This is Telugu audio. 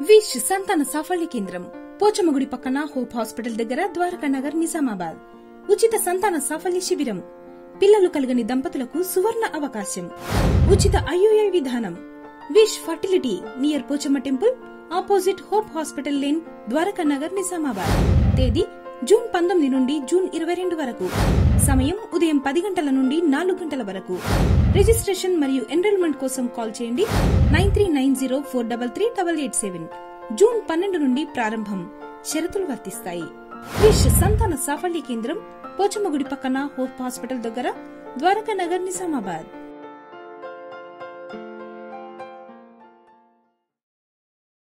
విష్ సంతాన సాఫల్య కేంద్రం పోచమ్మగుడి పక్కన హోప్ హాస్పిటల్ దగ్గర ద్వారకా నగర్ నిజామాబాద్. ఉచిత సంతాన సాఫల్య శిబిరం, పిల్లలు కలగని దంపతులకు సువర్ణ అవకాశం, ఉచిత ఐయుఐ విధానం. Wish fertility near Pochamma temple opposite hope hospital lane, Dwaraka Nagar Nizamabad. తేదీ జూన్ 19 నుండి జూన్ 22 వరకు. సమయం ఉదయం 10 గంటల నుండి 4 గంటల వరకు. రిజిస్ట్రేషన్ మరియు ఎన్రోల్మెంట్ కోసం కాల్ చేయండి 9390433887. జూన్ 12 నుండి ప్రారంభం. షరతులు వర్తిస్తాయి. విష్ సంతాన సాఫల్య కేంద్రం పోచమ్మగుడి పక్కన హోప్ హాస్పిటల్ దగ్గర, ద్వారకా నగర్ నిజామాబాద్.